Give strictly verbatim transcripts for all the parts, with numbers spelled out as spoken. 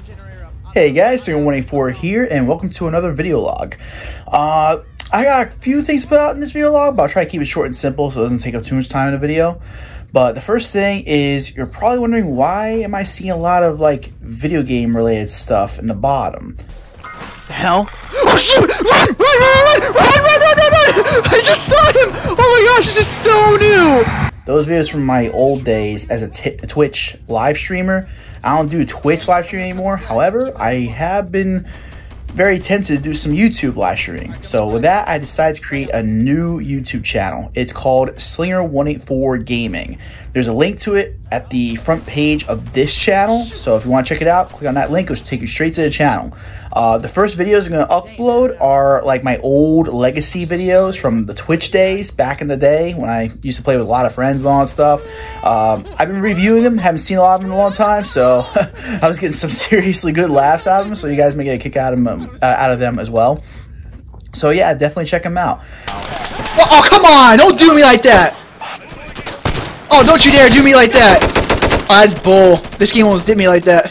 Hey guys, three one eight four here, and welcome to another video log. Uh, I got a few things to put out in this video log, but I'll try to keep it short and simple so it doesn't take up too much time in the video. But the first thing is, you're probably wondering, why am I seeing a lot of like video game related stuff in the bottom? The hell? Oh shoot! Run! Run! Run! Run! Run! Run! Run! Run! Run! I just saw him! Oh my gosh, this is so new! Those videos from my old days as a, t a Twitch live streamer. I don't do Twitch live streaming anymore. However, I have been very tempted to do some YouTube live streaming. So with that, I decided to create a new YouTube channel. It's called Slinger one eight four Gaming. There's a link to it at the front page of this channel. So if you want to check it out, click on that link. It'll take you straight to the channel. Uh, the first videos I'm going to upload are like my old legacy videos from the Twitch days back in the day when I used to play with a lot of friends and all that stuff. Um, I've been reviewing them, haven't seen a lot of them in a long time, so I was getting some seriously good laughs out of them, so you guys may get a kick out of them, uh, out of them as well. So yeah, definitely check them out. Oh, oh, come on! Don't do me like that! Oh, don't you dare do me like that! Oh, that's bull. This game almost did me like that.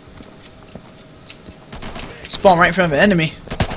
Spawn right in front of an enemy.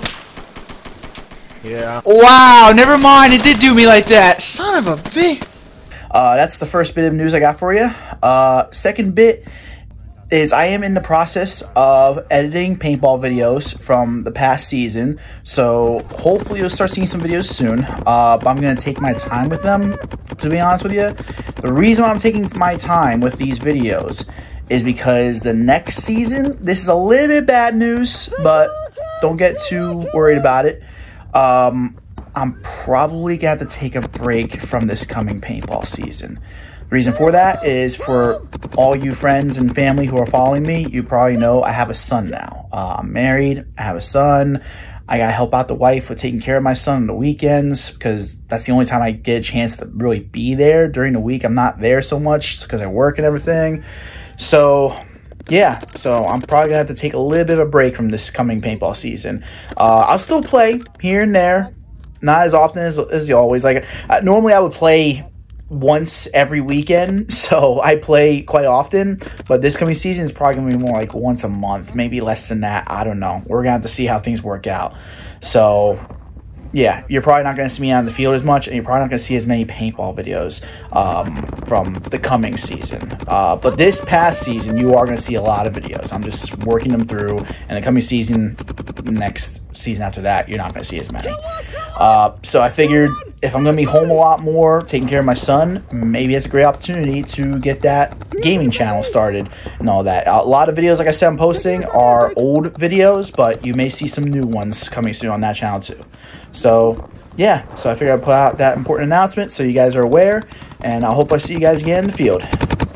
Yeah. Wow, never mind. It did do me like that. Son of a bitch. Uh, that's the first bit of news I got for you. Uh, second bit is I am in the process of editing paintball videos from the past season. So hopefully you'll start seeing some videos soon. Uh, but I'm going to take my time with them, to be honest with you. The reason why I'm taking my time with these videos is because the next season, this is a little bit bad news, but don't get too worried about it. Um, I'm probably going to have to take a break from this coming paintball season. The reason for that is, for all you friends and family who are following me, you probably know I have a son now. Uh, I'm married, I have a son. I got to help out the wife with taking care of my son on the weekends, because that's the only time I get a chance to really be there. During the week, I'm not there so much because I work and everything. So, yeah, so I'm probably going to have to take a little bit of a break from this coming paintball season. Uh, I'll still play here and there, not as often as, as always. Like, uh, normally I would play once every weekend, so I play quite often. But this coming season is probably going to be more like once a month, maybe less than that. I don't know. We're going to have to see how things work out. So, yeah, you're probably not going to see me on the field as much, and you're probably not going to see as many paintball videos um, from the coming season. Uh, but this past season, you are going to see a lot of videos. I'm just working them through, and the coming season, next season after that, you're not going to see as many. Uh, so I figured if I'm going to be home a lot more, taking care of my son, maybe it's a great opportunity to get that gaming channel started and all that. A lot of videos, like I said, I'm posting are old videos, but you may see some new ones coming soon on that channel too. So, yeah, so I figured I'd put out that important announcement so you guys are aware, and I hope I see you guys again in the field.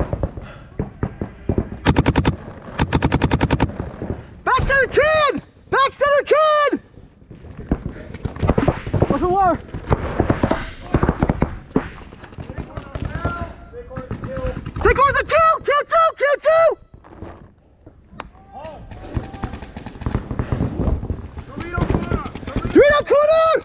Back center kid! Back center kid! What's the war? Sacor's a kill! Kill two! Kill two! Dorito corner!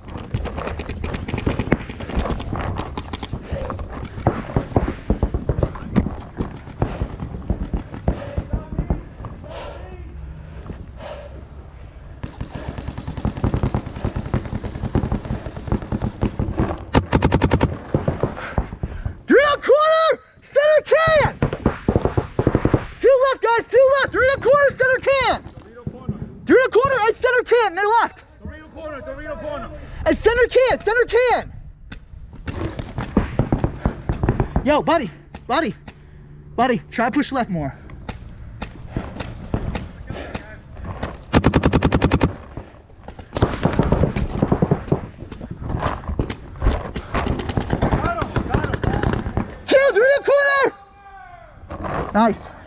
Dorito corner! Center can! Two left, guys, two left! Dorito corner, center can! Dorito corner and center can, they left! Corner, Dorito corner. And center can, center can. Yo, buddy, buddy, buddy, try to push left more. Kill, Dorito corner. Nice.